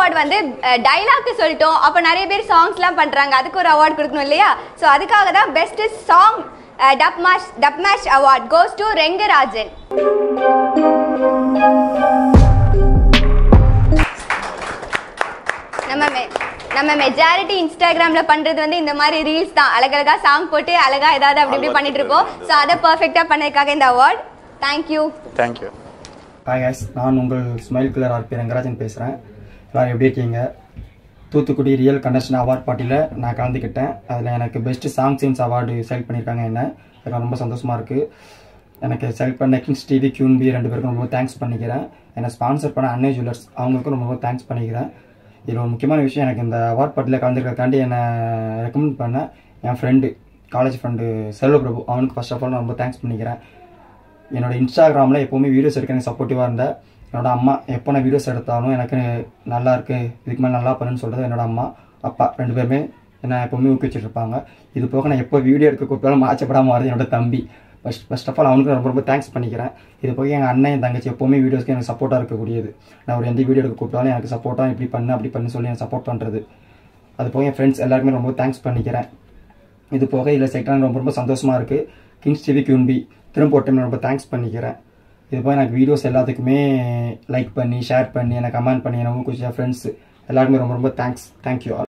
Award வந்து dialogue சொல்லிட்டோம். அப்போ நிறைய பேர் சாங்ஸ்லாம் பண்ணுறாங்க, அதுக்கு ஒரு அவார்ட் கொடுக்கணும் இல்லையா? ஸோ அதுக்காக தான் best song dubsmash award goes to Rengarajan. நம்ம மெஜாரிட்டி இன்ஸ்டாகிராமில் பண்ணுறது வந்து இந்த மாதிரி ரீல்ஸ் தான். அழகழகாக சாங் போட்டு அழகாக ஏதாவது அப்படி இப்படி பண்ணிட்டு இருப்போம். ஸோ அதை பர்ஃபெக்டாக பண்ணதுக்காக இந்த அவார்ட். தேங்க்யூ. ஹாய் கைஸ், நான் உங்கள் ஸ்மைல் கில்லர் ஆர்பி ரெங்கராஜன் பேசுகிறேன். எல்லோரும் எப்படி இருக்கீங்க? தூத்துக்குடி ரியல் கண்டஸ்டன் அவார்ட் பார்ட்டியில் நான் கலந்துக்கிட்டேன். அதில் எனக்கு best song scenes award select பண்ணியிருக்காங்க. எனக்கு ரொம்ப சந்தோஷமாக இருக்குது. எனக்கு செலக்ட் பண்ண கிங்ஸ்டிவி Queenbee 2 பேருக்கும் ரொம்ப தேங்க்ஸ் பண்ணிக்கிறேன். என்னை ஸ்பான்சர் பண்ண அன்னை ஜுவல்லர்ஸ் அவங்களுக்கும் ரொம்ப தேங்க்ஸ் பண்ணிக்கிறேன். இதில் ஒரு முக்கியமான விஷயம், எனக்கு இந்த அவார்ட் பார்ட்டியில் கலந்துக்கிறதுக்காண்டி என்னை ரெக்கமெண்ட் பண்ண என் ஃப்ரெண்டு, காலேஜ் ஃப்ரெண்டு செல்வபிரபு, அவனுக்கு ஃபர்ஸ்ட் ஆஃப் ஆல் நான் ரொம்ப தேங்க்ஸ் பண்ணிக்கிறேன். என்னோடய இன்ஸ்டாகிராமில் எப்போவுமே வீடியோஸ் எடுக்க எனக்கு சப்போர்ட்டிவாக இருந்தேன். என்னோடய அம்மா எப்போ நான் வீடியோஸ் எடுத்தாலும் எனக்கு நல்லா இருக்குது, இதுக்கு மேலே நல்லா பண்ணுன்னு சொல்கிறது என்னோடய அம்மா அப்பா 2 பேருமே என்னை எப்போவுமே ஊக்குவிச்சுட்டு இருப்பாங்க. இது போக நான் எப்போ வீடியோ எடுக்க கூப்பிட்டாலும் மாச்சப்படாமல் வருது என்னோட தம்பி. ஃபர்ஸ்ட் ஆஃப் ஆல் அவனுக்கு ரொம்ப ரொம்ப தேங்க்ஸ் பண்ணிக்கிறேன். இது போக எங்கள் அண்ணன் என் தங்கச்சி எப்போவுமே வீடியோஸ்க்கு எனக்கு சப்போர்ட்டாக இருக்கக்கூடியது. நான் ஒரு எந்த வீடியோ எடுக்க கூப்பிட்டாலும் எனக்கு சப்போர்ட்டாக இப்படி பண்ணு அப்படி பண்ணு சொல்லி எனக்கு சப்போர்ட் பண்ணுறது. அது போக என் ஃப்ரெண்ட்ஸ் எல்லாருக்குமே ரொம்ப தேங்க்ஸ் பண்ணிக்கிறேன். இது போக இதில் செக்டாக ரொம்ப ரொம்ப சந்தோஷமாக இருக்குது. கிங்ஸ்டிவி Queenbee திரும்ப ஒரு டைம் ரொம்ப தேங்க்ஸ் பண்ணிக்கிறேன். இது போக எனக்கு வீடியோஸ் எல்லாத்துக்குமே லைக் பண்ணி ஷேர் பண்ணி எனக்கு கமெண்ட் பண்ணி எனக்கு ஊக்குவிச்ச ஃப்ரெண்ட்ஸ் எல்லாருக்குமே ரொம்ப ரொம்ப தேங்க்யூ.